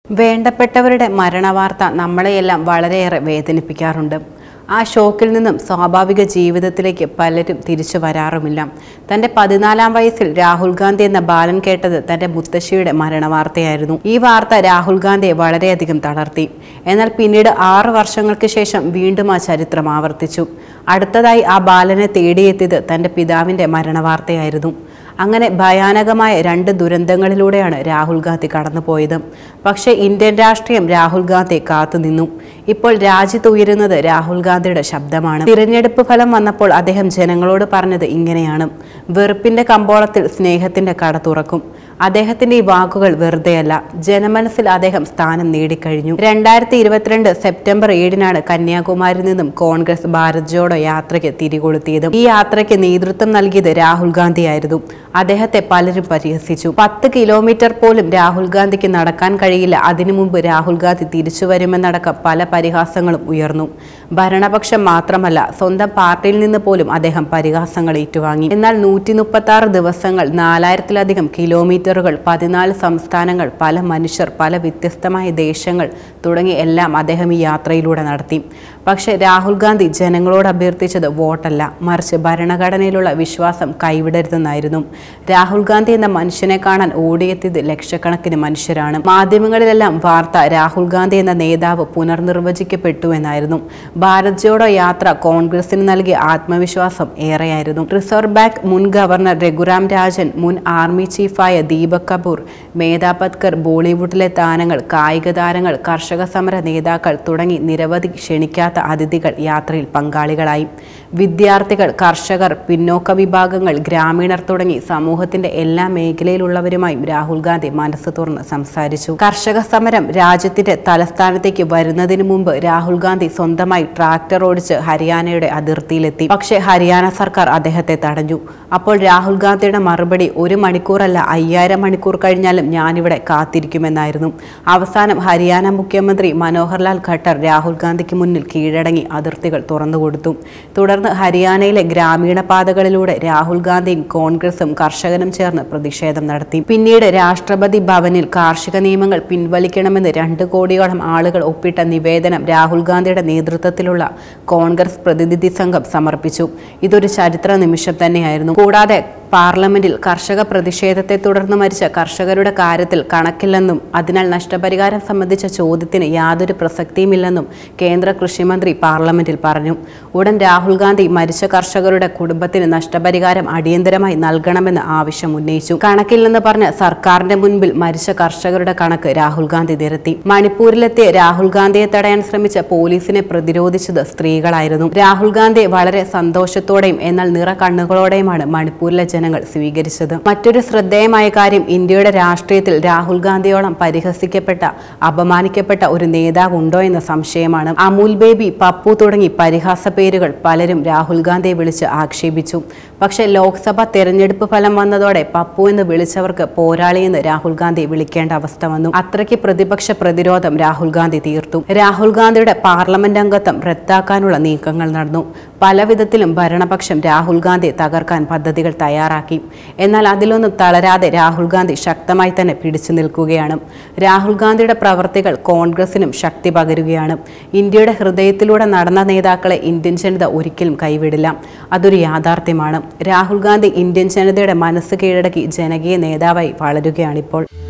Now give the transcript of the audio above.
വേണ്ടപ്പെട്ടവരുടെ മരണവാർത്ത നമ്മളെയെല്ലാം വളരെയേറെ വേദനിപ്പിക്കാറുണ്ട്. ആ ഷോക്കിൽ നിന്നും സ്വാഭാവിക ജീവിതത്തിലേക്ക് പലരും തിരിച്ചു വരാറുമില്ല. തൻ്റെ 14-ാം വയസ്സിൽ രാഹുൽ ഗാന്ധി എന്ന ബാലൻ കേട്ടത് തൻ്റെ മുത്തശ്ശിയുടെ മരണവാർത്തയായിരുന്നു. ഈ വാർത്ത രാഹുൽ ഗാന്ധിയെ വളരെയധികം തളർത്തി. എന്നാൽ പിന്നീട് 6 വർഷങ്ങൾക്ക് ശേഷം വീണ്ടും ആ ചരിത്രം ആവർത്തിച്ചു. അടുത്തതായി ആ ബാലനെ തേടിയെത്തിയത് തൻ്റെ പിതാവിൻ്റെ മരണവാർത്തയായിരുന്നു. അങ്ങനെ ഭയാനകമായ 2 ദുരന്തങ്ങളിലൂടെയാണ് രാഹുൽ ഗാന്ധി കടന്നുപോയത്. പക്ഷേ ഇന്ത്യൻ രാഷ്ട്രീയം രാഹുൽ ഗാന്ധിയെ കാത്തുനിന്നു. ഇപ്പോൾ രാജ്യത്ത് ഉയരുന്നത് രാഹുൽ ഗാന്ധിയുടെ ശബ്ദമാണ്. തിരഞ്ഞെടുപ്പ് ഫലം വന്നപ്പോൾ അദ്ദേഹം ജനങ്ങളോട് പറഞ്ഞത് ഇങ്ങനെയാണ്: വെറുപ്പിന്റെ കമ്പോളത്തിൽ സ്നേഹത്തിന്റെ കട തുറക്കും. അദ്ദേഹത്തിന്റെ ഈ വാക്കുകൾ വെറുതെയല്ല. ജനമനസ്സിൽ അദ്ദേഹം സ്ഥാനം നേടിക്കഴിഞ്ഞു. 2022 സെപ്റ്റംബർ 7-നാണ് കന്യാകുമാരിയിൽ നിന്നും കോൺഗ്രസ് ഭാരത് ജോഡോ യാത്രയ്ക്ക് തിരികൊളുത്തിയത്. ഈ യാത്രയ്ക്ക് നേതൃത്വം നൽകിയത് രാഹുൽ ഗാന്ധിയായിരുന്നു. അദ്ദേഹത്തെ പലരും പരിഹസിച്ചു. 10 കിലോമീറ്റർ പോലും രാഹുൽ ഗാന്ധിക്ക് നടക്കാൻ കഴിയില്ല, അതിനു മുമ്പ് രാഹുൽ ഗാന്ധി തിരിച്ചു വരുമെന്നടക്കം പല പരിഹാസങ്ങളും ഉയർന്നു. ഭരണപക്ഷം മാത്രമല്ല, സ്വന്തം പാർട്ടിയിൽ നിന്ന് പോലും അദ്ദേഹം പരിഹാസങ്ങൾ ഏറ്റുവാങ്ങി. എന്നാൽ 136 ദിവസങ്ങൾ, 4000-ലധികം കിലോമീറ്ററുകൾ, 14 സംസ്ഥാനങ്ങൾ, പല മനുഷ്യർ, പല വ്യത്യസ്തമായ ദേശങ്ങൾ തുടങ്ങി എല്ലാം അദ്ദേഹം ഈ യാത്രയിലൂടെ നടത്തി. പക്ഷേ രാഹുൽ ഗാന്ധി ജനങ്ങളോട് അഭ്യർത്ഥിച്ചത് വോട്ടല്ല, മറിച്ച് ഭരണഘടനയിലുള്ള വിശ്വാസം കൈവിടരുതെന്നായിരുന്നു. രാഹുൽ ഗാന്ധി എന്ന മനുഷ്യനെ കാണാൻ ഓടിയെത്തിയത് ലക്ഷക്കണക്കിന് മനുഷ്യരാണ്. മാധ്യമങ്ങളിലെല്ലാം വാർത്ത രാഹുൽ ഗാന്ധി എന്ന നേതാവ് പുനർനിർവചിക്കപ്പെട്ടു എന്നായിരുന്നു. ഭാരത് ജോഡോ യാത്ര കോൺഗ്രസിന് നൽകിയ ആത്മവിശ്വാസം ഏറെയായിരുന്നു. റിസർവ് ബാങ്ക് മുൻ ഗവർണർ രഘുറാം രാജൻ, മുൻ ആർമി ചീഫായ ദീപക് കപൂർ, മേധാ പത്കർ, ബോളിവുഡിലെ താരങ്ങൾ, കായിക താരങ്ങൾ, കർഷക സമര നേതാക്കൾ തുടങ്ങി നിരവധി ക്ഷണിക്കാത്ത അതിഥികൾ യാത്രയിൽ പങ്കാളികളായി. വിദ്യാർത്ഥികൾ, കർഷകർ, പിന്നോക്ക വിഭാഗങ്ങൾ, ഗ്രാമീണർ തുടങ്ങി സമൂഹത്തിന്റെ എല്ലാ മേഖലയിലുള്ളവരുമായും രാഹുൽ ഗാന്ധി മനസ്സ് തുറന്ന് സംസാരിച്ചു. കർഷക സമരം രാജ്യത്തിന്റെ തലസ്ഥാനത്തേക്ക് വരുന്നതിന് മുമ്പ് രാഹുൽ ഗാന്ധി സ്വന്തമായി ട്രാക്ടർ ഓടിച്ച് ഹരിയാനയുടെ അതിർത്തിയിലെത്തി. പക്ഷേ ഹരിയാന സർക്കാർ അദ്ദേഹത്തെ തടഞ്ഞു. അപ്പോൾ രാഹുൽ ഗാന്ധിയുടെ മറുപടി: 1 മണിക്കൂറല്ല, 5000 മണിക്കൂർ കഴിഞ്ഞാലും ഞാനിവിടെ കാത്തിരിക്കുമെന്നായിരുന്നു. അവസാനം ഹരിയാന മുഖ്യമന്ത്രി മനോഹർ ലാൽ ഖട്ടർ രാഹുൽ ഗാന്ധിക്ക് മുന്നിൽ കീഴടങ്ങി അതിർത്തികൾ തുറന്നുകൊടുത്തു. തുടർന്ന് ഹരിയാനയിലെ ഗ്രാമീണ പാതകളിലൂടെ രാഹുൽ ഗാന്ധിയും കോൺഗ്രസും കർഷകനും ചേർന്ന് പ്രതിഷേധം നടത്തി. പിന്നീട് രാഷ്ട്രപതി ഭവനിൽ കാർഷിക നിയമങ്ങൾ പിൻവലിക്കണമെന്ന് 2 കോടിയോളം ആളുകൾ ഒപ്പിട്ട നിവേദനം രാഹുൽ ഗാന്ധിയുടെ നേതൃത്വത്തിലുള്ള കോൺഗ്രസ് പ്രതിനിധി സംഘം സമർപ്പിച്ചു. ഇതൊരു ചരിത്ര നിമിഷം തന്നെയായിരുന്നു. കൂടാതെ പാർലമെന്റിൽ കർഷക പ്രതിഷേധത്തെ തുടർന്ന് മരിച്ച കർഷകരുടെ കാര്യത്തിൽ കണക്കില്ലെന്നും അതിനാൽ നഷ്ടപരിഹാരം സംബന്ധിച്ച ചോദ്യത്തിന് യാതൊരു പ്രസക്തിയുമില്ലെന്നും കേന്ദ്ര കൃഷിമന്ത്രി പാർലമെന്റിൽ പറഞ്ഞു. ഉടൻ രാഹുൽ ഗാന്ധി മരിച്ച കർഷകരുടെ കുടുംബത്തിന് നഷ്ടപരിഹാരം അടിയന്തരമായി നൽകണമെന്ന് ആവശ്യം ഉന്നയിച്ചു. കണക്കില്ലെന്ന് പറഞ്ഞ് സർക്കാരിന്റെ മുൻപിൽ മരിച്ച കർഷകരുടെ കണക്ക് രാഹുൽ ഗാന്ധി നിരത്തി. മണിപ്പൂരിലെത്തിയ രാഹുൽ ഗാന്ധിയെ തടയാൻ ശ്രമിച്ച പോലീസിനെ പ്രതിരോധിച്ചത് സ്ത്രീകളായിരുന്നു. രാഹുൽ ഗാന്ധിയെ വളരെ സന്തോഷത്തോടെയും എന്നാൽ നിറ കണ്ണുകളോടെയുമാണ് മണിപ്പൂരിലെ ജനങ്ങൾ സ്വീകരിച്ചത്. മറ്റൊരു ശ്രദ്ധേയമായ കാര്യം, ഇന്ത്യയുടെ രാഷ്ട്രീയത്തിൽ രാഹുൽ ഗാന്ധിയോളം പരിഹസിക്കപ്പെട്ട, അപമാനിക്കപ്പെട്ട ഒരു നേതാവ് ഉണ്ടോ എന്ന സംശയമാണ്. അമൂൽ ബേബി, പപ്പു തുടങ്ങി പരിഹാസ പേരുകൾ പലരും രാഹുൽ ഗാന്ധിയെ വിളിച്ച് ആക്ഷേപിച്ചു. പക്ഷേ ലോക്സഭ തെരഞ്ഞെടുപ്പ് ഫലം വന്നതോടെ പപ്പു എന്ന് വിളിച്ചവർക്ക് പോരാളിയെന്ന് രാഹുൽ ഗാന്ധി വിളിക്കേണ്ട അവസ്ഥ വന്നു. അത്രയ്ക്ക് പ്രതിപക്ഷ പ്രതിരോധം രാഹുൽ ഗാന്ധി തീർത്തു. രാഹുൽ ഗാന്ധിയുടെ പാർലമെന്റ് അംഗത്വം റദ്ദാക്കാനുള്ള നീക്കങ്ങൾ നടന്നു. പലവിധത്തിലും ഭരണപക്ഷം രാഹുൽ ഗാന്ധിയെ തകർക്കാൻ പദ്ധതികൾ തയ്യാറാക്കി. എന്നാൽ അതിലൊന്നും തളരാതെ രാഹുൽ ഗാന്ധി ശക്തമായി തന്നെ പിടിച്ചു നിൽക്കുകയാണ്. രാഹുൽ ഗാന്ധിയുടെ പ്രവർത്തികൾ കോൺഗ്രസിനും ശക്തി പകരുകയാണ്. ഇന്ത്യയുടെ ഹൃദയത്തിലൂടെ നടന്ന നേതാക്കളെ ഇന്ത്യൻ ജനത ഒരിക്കലും കൈവിടില്ല. അതൊരു യാഥാർത്ഥ്യമാണ്. രാഹുൽ ഗാന്ധി ഇന്ത്യൻ ജനതയുടെ മനസ്സ് കീഴടക്കി ജനകീയ നേതാവായി വളരുകയാണിപ്പോൾ.